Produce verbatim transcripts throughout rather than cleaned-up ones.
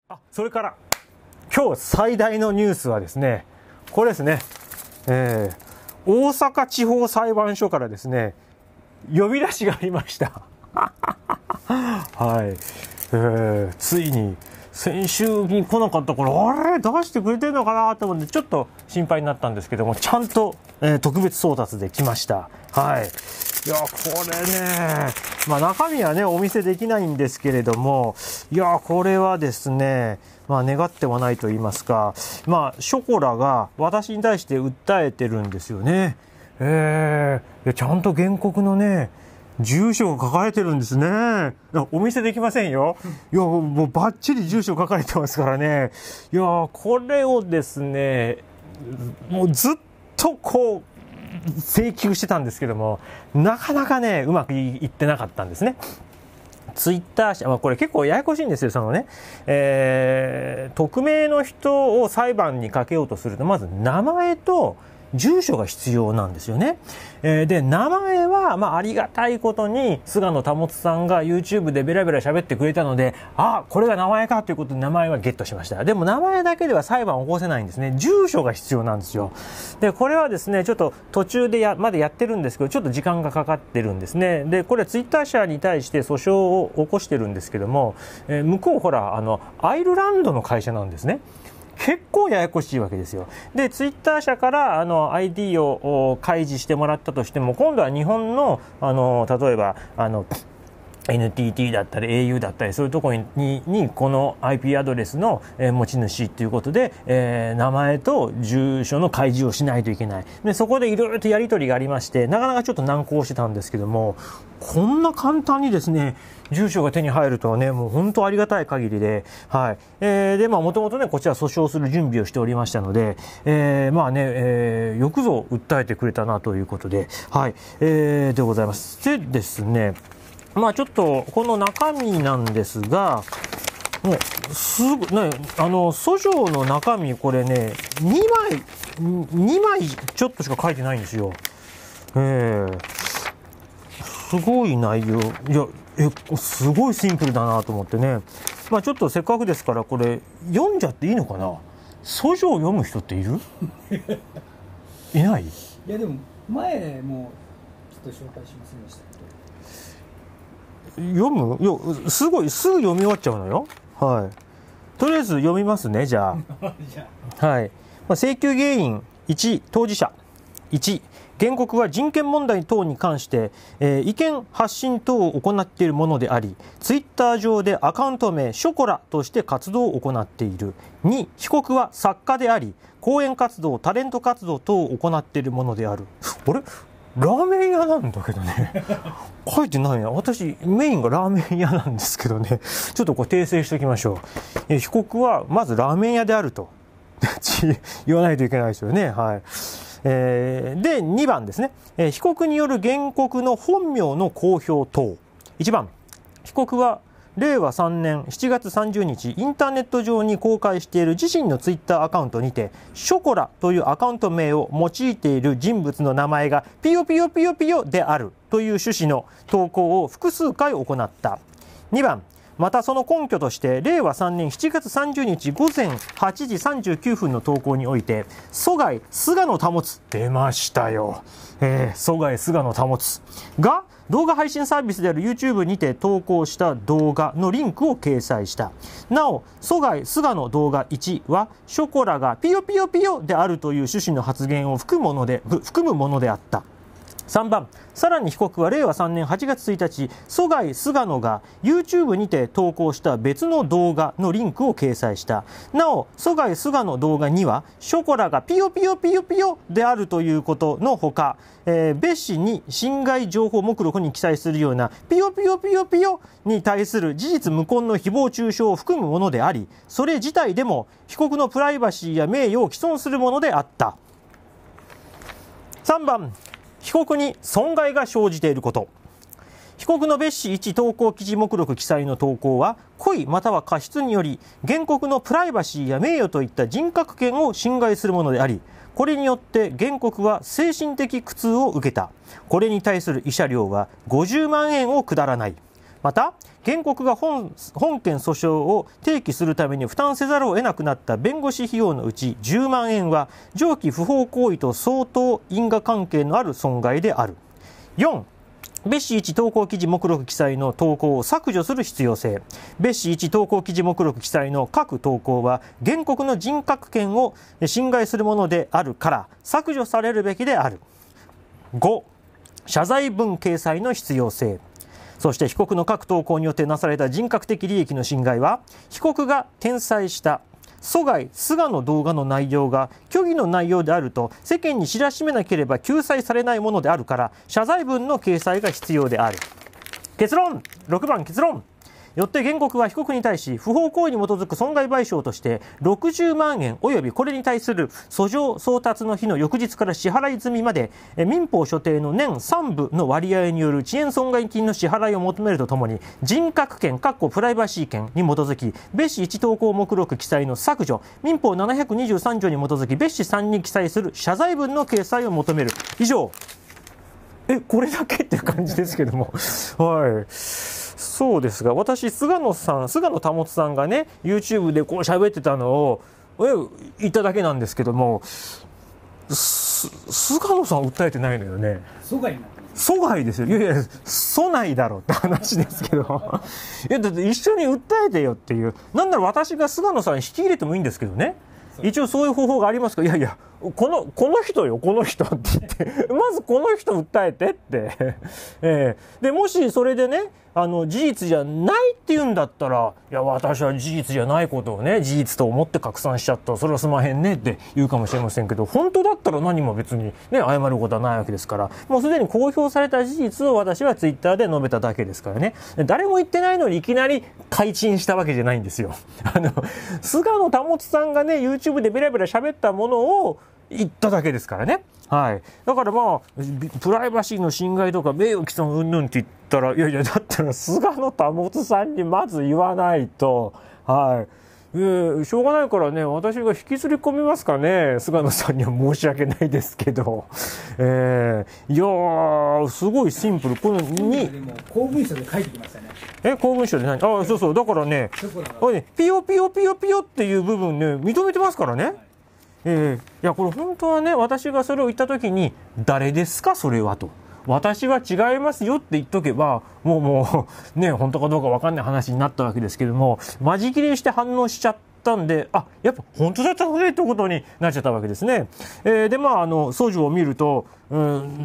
あ、それから今日最大のニュースはですね、これですね、えー、大阪地方裁判所からですね、呼び出しがありました。はい、えー、ついに先週に来なかった頃、あれ出してくれてるのかなと思ってちょっと心配になったんですけども、ちゃんと、えー、特別送達で来ました。はい。いや、これね、まあ中身はね、お見せできないんですけれども、いや、これはですね、まあ願ってはないと言いますか、まあショコラが私に対して訴えてるんですよね。えー、ちゃんと原告のね、住所が書かれてるんですね。お見せできませんよ。いや、もうバッチリ住所書かれてますからね。いや、これをですね、もうずっとこう、請求してたんですけども、なかなかね、うまくいってなかったんですね。ツイッター社、まあ、これ結構ややこしいんですよ。そのね、えー、匿名の人を裁判にかけようとすると、まず名前と住所が必要なんですよね。えー、で、名前は、まあ、ありがたいことに、菅野保さんが YouTube でベラベラ喋ってくれたので、あ、これが名前かということで名前はゲットしました。でも名前だけでは裁判を起こせないんですね。住所が必要なんですよ。で、これはですね、ちょっと途中でや、まだやってるんですけど、ちょっと時間がかかってるんですね。で、これはツイッター社に対して訴訟を起こしてるんですけども、えー、向こうほら、あの、アイルランドの会社なんですね。結構ややこしいわけですよ。で、ツイッター社からあの アイディー を開示してもらったとしても、今度は日本のあの例えばあのエヌティーティー だったり エーユー だったりそういうところに、にこの アイピー アドレスの、えー、持ち主ということで、えー、名前と住所の開示をしないといけない。で、そこでいろいろとやり取りがありまして、なかなかちょっと難航してたんですけども、こんな簡単にですね、住所が手に入るとはね、もう本当ありがたい限りで、はい。えー、で、まあ、もともとね、こちら訴訟する準備をしておりましたので、えー、まあね、えー、よくぞ訴えてくれたなということで、はい。えー、でございます。でですね、まあちょっとこの中身なんですが、もうすぐね、あの訴状の中身これねにまいにまいちょっとしか書いてないんですよ。えー、すごい内容、いやえすごいシンプルだなと思ってね。まあちょっとせっかくですからこれ読んじゃっていいのかな。訴状を読む人っている？いない？いやでも前もちょっと紹介しませんでした。 読む？いや、すごいすぐ読み終わっちゃうのよ。はい。とりあえず読みますね、じゃあ。はい。まあ、請求原因いち、当事者いち、原告は人権問題等に関して、えー、意見発信等を行っているものであり、ツイッター上でアカウント名ショコラとして活動を行っている。に、被告は作家であり、講演活動、タレント活動等を行っているものである。あれ？ラーメン屋なんだけどね。書いてないな。私、メインがラーメン屋なんですけどね。ちょっとこれ訂正しておきましょう。え被告は、まずラーメン屋であると。言わないといけないですよね。はい。えー、で、にばんですね。えー、被告による原告の本名の公表等。いちばん、被告は、れいわさんねんしちがつさんじゅうにち、インターネット上に公開している自身のツイッターアカウントにて、ショコラというアカウント名を用いている人物の名前がピヨピヨピヨピヨであるという趣旨の投稿を複数回行った。にばん、またその根拠として、れいわさんねんしちがつさんじゅうにちごぜんはちじさんじゅうきゅうふんの投稿において、疎外菅野保出ましたよ。えー、疎外菅野保が、動画配信サービスである YouTube にて投稿した動画のリンクを掲載した。なお、疎外菅野動画いちは、ショコラがピヨピヨピヨであるという趣旨の発言を含むもので、含むものであった。さんばん、さらに被告はれいわさんねんはちがつついたち、疎外菅野が YouTube にて投稿した別の動画のリンクを掲載した。なお、疎外菅野動画には、ショコラがピヨピヨピヨピヨであるということのほか、えー、別紙に侵害情報目録に記載するようなピヨピヨピヨピヨに対する事実無根の誹謗中傷を含むものであり、それ自体でも被告のプライバシーや名誉を毀損するものであった。さんばん、被告に損害が生じていること。被告の別紙いち投稿記事目録記載の投稿は、故意または過失により、原告のプライバシーや名誉といった人格権を侵害するものであり、これによって原告は精神的苦痛を受けた。これに対する慰謝料はごじゅうまんえんを下らない。 また原告が 本, 本件訴訟を提起するために負担せざるを得なくなった弁護士費用のうちじゅうまんえんは上記不法行為と相当因果関係のある損害である。よん別紙いち投稿記事目録記載の投稿を削除する必要性。別紙いち投稿記事目録記載の各投稿は原告の人格権を侵害するものであるから削除されるべきである。ご謝罪文掲載の必要性。そして被告の各投稿によってなされた人格的利益の侵害は被告が転載した阻害・菅の動画の内容が虚偽の内容であると世間に知らしめなければ救済されないものであるから謝罪文の掲載が必要である。結論ろくばん結論。よって原告は被告に対し不法行為に基づく損害賠償としてろくじゅうまんえん及びこれに対する訴状送達の日の翌日から支払い済みまで民法所定の年さんぶの割合による遅延損害金の支払いを求めるとともに人格権プライバシー権に基づき別紙いち投稿目録記載の削除民法ななひゃくにじゅうさん条に基づき別紙さんに記載する謝罪文の掲載を求める。以上。えこれだけっていう感じですけどもはいそうですが、私菅野さん菅野保さんがね YouTube でこう喋ってたのをえ言っただけなんですけども、菅野さん訴えてないのよね。 阻害になってます。 阻害ですよ。いやいや訴ないだろうって話ですけどいやだって一緒に訴えてよっていう。なんなら私が菅野さん引き入れてもいいんですけどね。一応そういう方法がありますから、いやいやこのこの人よこの人って言ってまずこの人訴えてって、えー、でもしそれでねあの事実じゃないって言うんだったら、いや私は事実じゃないことをね事実と思って拡散しちゃった、それはすまへんねって言うかもしれませんけど、本当だったら何も別にね謝ることはないわけですから、もうすでに公表された事実を私はツイッターで述べただけですからね。誰も言ってないのにいきなり開陳したわけじゃないんですよ。あの菅野保さんがね YouTube でベラベラ喋ったものを言っただけですからね。はい。だからまあプライバシーの侵害とか名誉毀損云々って言ったら、いやいやだったら菅野保さんにまず言わないと、はい。えー、しょうがないからね私が引きずり込みますかね。菅野さんには申し訳ないですけど、えー、いやーすごいシンプル。このにでも公文書で書いてきましたね。 え公文書で何？あそうそうだからねこれねピヨピヨピヨピヨっていう部分ね認めてますからね。はい、えー、いやこれ本当はね私がそれを言った時に誰ですかそれはと、私は違いますよって言っとけばもうもうね本当かどうか分かんない話になったわけですけども、間仕切りして反応しちゃったんで、あやっぱ本当だったのねってことになっちゃったわけですね。えー、でまああの訴状を見ると、うん、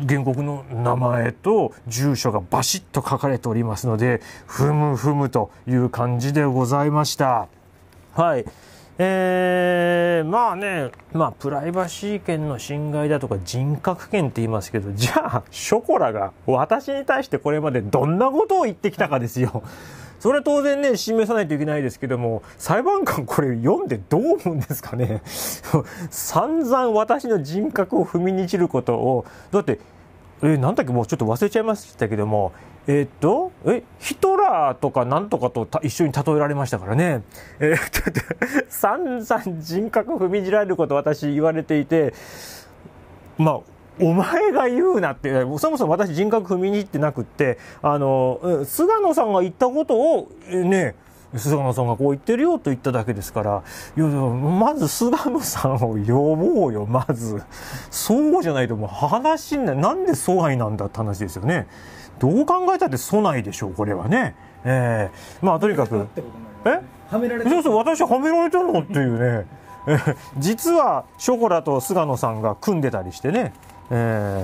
原告の名前と住所がバシッと書かれておりますので、ふむふむという感じでございました。はい。えー、まあね、まあプライバシー権の侵害だとか人格権って言いますけど、じゃあショコラが私に対してこれまでどんなことを言ってきたかですよ。それは当然ね示さないといけないですけども、裁判官これ読んでどう思うんですかね。散々私の人格を踏みにじることを、だってえなんだっけもうちょっと忘れちゃいましたけども、えー、っとえヒトラーとかなんとかと一緒に例えられましたからね。えー、散々人格踏みにじられることを私言われていて、まあお前が言うなって、そもそも私人格踏みにじってなくって、あの菅野さんが言ったことをね菅野さんがこう言ってるよと言っただけですから、いやまず菅野さんを呼ぼうよ。まずそうじゃないともう話にななんで阻害なんだって話ですよね。どう考えたって阻ないでしょうこれはね。えー、まあとにかくえはめられた。 そうそう私はめられたのっていうね。実はショコラと菅野さんが組んでたりしてね。え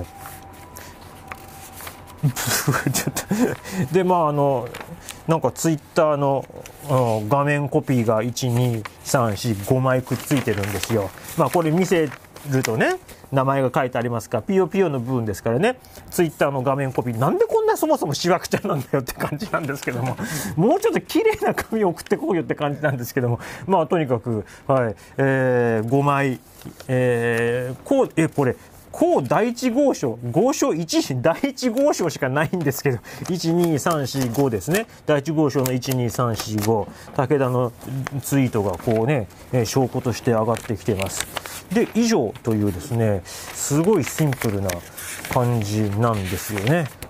ー、ちょっとでまああのなんかツイッターの画面コピーがいちにさんしごまいくっついてるんですよ。まあこれ見せるとね名前が書いてありますからピヨピヨの部分ですからね、ツイッターの画面コピーなんでこんなそもそもしわくちゃなんだよって感じなんですけども、もうちょっと綺麗な紙を送ってこうよって感じなんですけども、まあとにかくはい、えー、ごまい、えー、こうえこれ項第一号書号書いち第一号書しかないんですけどいちにさんしごですね。第一号書のいちにさんしご武田のツイートがこうね証拠として上がってきています。で以上というですねすごいシンプルな感じなんですよね。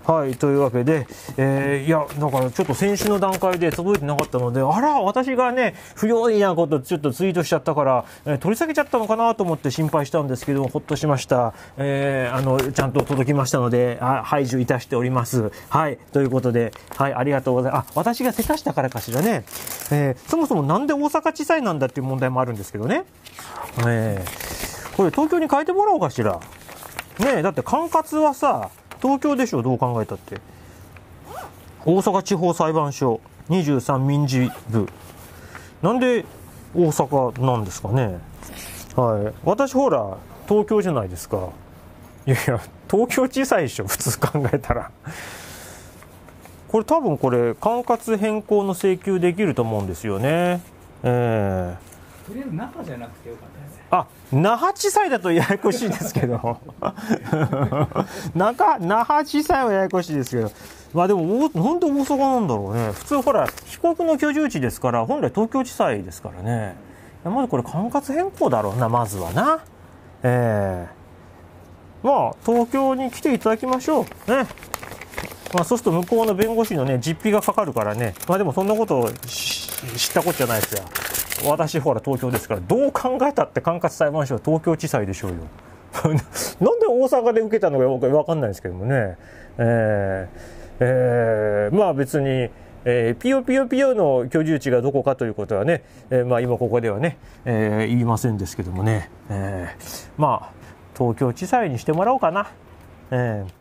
はい、というわけで、えー、いや、だからちょっと先週の段階で届いてなかったので、あら、私がね、不用意なことちょっとツイートしちゃったから、えー、取り下げちゃったのかなと思って心配したんですけど、ほっとしました。えー、あの、ちゃんと届きましたので、あ排除いたしております。はい、ということで、はい、ありがとうございます。あ、私がせかしたからかしらね。えー、そもそもなんで大阪地裁なんだっていう問題もあるんですけどね。えー、これ東京に変えてもらおうかしら。ねえ、だって管轄はさ、東京でしょ、どう考えたって。大阪地方裁判所にじゅうさん民事部、なんで大阪なんですかね。はい、私ほら東京じゃないですか。いやいや、東京地裁でしょ、普通考えたら。これ多分これ管轄変更の請求できると思うんですよね。えー、 とりあえず中じゃなくてよかったです。 あ、那覇地裁だとややこしいですけど那覇、那覇地裁はややこしいですけど、まあでもなんで大阪なんだろうね。普通ほら被告の居住地ですから、本来東京地裁ですからね。まずこれ管轄変更だろうな、まずはな。えー、まあ東京に来ていただきましょうね。まあそうすると向こうの弁護士のね実費がかかるからね。まあでもそんなことを知ったこっちゃないですよ。私ほら東京ですから、どう考えたって管轄裁判所は東京地裁でしょうよなんで大阪で受けたのか分かんないですけどもね。えーえー、まあ別に、えー、ピヨピヨピヨの居住地がどこかということはね、えー、まあ今ここではね、えー、言いませんですけどもね、えー、まあ東京地裁にしてもらおうかな。えー